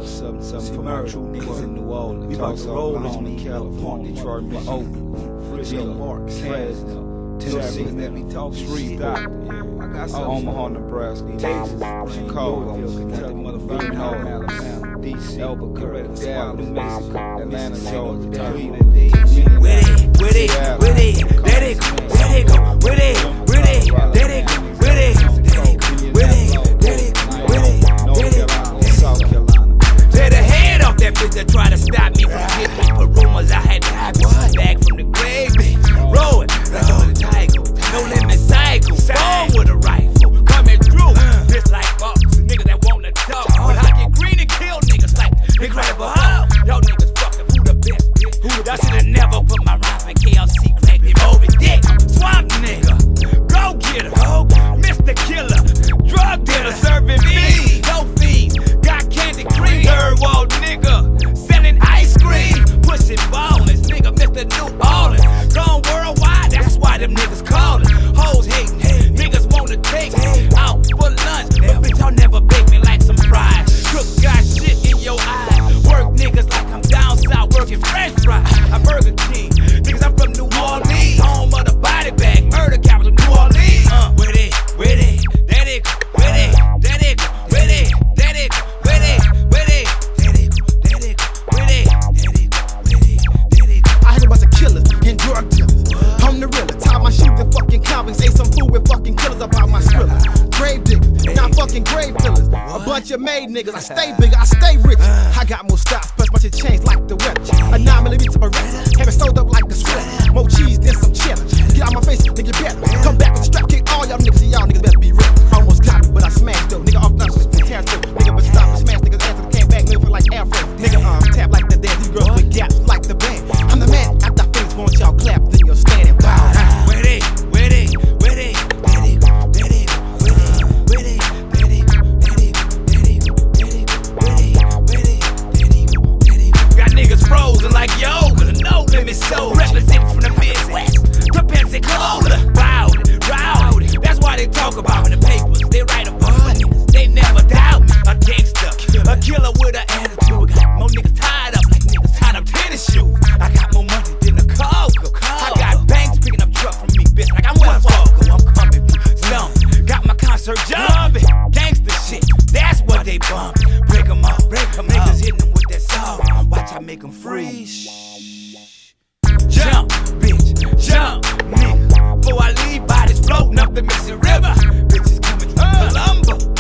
something for my true niggas in New Orleans. We about to roll on me, California, Detroit, Michigan, Frisco, Fresno, Tennessee, let me talk Shreveport, Omaha, Nebraska, Texas, Chicago, Birmingham, Alabama, DC, Albuquerque, Dallas, New Mexico, Atlanta, Georgia, Cleveland, with it, let it go, let it go, with it, let it go, with it, with it, South Carolina. Let the head off that bitch that try to stop me from getting me for rumors. I had to have one back from the grave, roll it, like on the tiger, no limit cycle, born with a rifle, coming through, just like boxing, niggas that wanna talk, but I get green and kill niggas like incredible Hulk. Y'all niggas fucking who the best, bitch? Y'all shoulda never put my rhyme in KLC, crack me Moby Dick, swamp nigga, go get her, Mr. Killer, drug dealer serving me, no fiend, got candy cream, third wall nigga, selling ice cream, pushing ballers, nigga, Mr. New Orleans, gone worldwide, that's why them niggas callin', hoes hatin', niggas wanna take me out for lunch, but bitch, y'all never bake me like some fries, cook got shit in your eye, work niggas like I'm down south working French fries, I'm Burger King, niggas I'm from New Orleans, home of the body bag, murder capital New Orleans, with it, let it go, with it, let it go, with it, let it go, with it, with it, let it go, let it go, with it, let it go, with it, let it go. I heard a bunch of killers and drug dealers. I'm the realer, tie my shoes in fucking convicts, ate some food with fucking killers about my skrilla. Grave diggers, not fucking grave killers. A bunch of made niggas, I stay bigger, I stay rich. I got more styles, plus my shit changed like the weather. A 9mm Beretta, have it sold up like the sweat. More cheese than some cheddar. Get out my face, nigga, better. Come back with the strap, kick all y'all niggas, and y'all niggas better be ready. Almost got me, but I smashed though. Nigga off guns, with tear through. Nigga, but stop, smash niggas ass, came back, nigga, feel like Air Force. Nigga, tap like the dad, these girls with gaps like the band. I'm the man, after I finish, want y'all clap, then you'll stand and bow. With it, let it go, let it go, with it, let it go, let it go, let it go, let it go, let it go, let it go, let it go, let it go. Got niggas frozen like yoga, no limit soul, representing from the Midwest to Pensacola. Rowdy, that's why they talk about in the papers. They write about niggas, they never doubt me. A gangster, a killer with an attitude. Got more niggas tied up like niggas tied up tennis shoes. I got more money than a Coca. I got banks picking up truck from me, bitch, like I'm West Walker. I'm coming through slum, got my concert jumping. Gangster shit, that's what they bump. Break 'em up, niggas hitting them with that song. Watch I make 'em freeze. Jump, bitch, jump, nigga. Before I leave, bodies floating up the Mississippi River. Bitches coming from Colombo.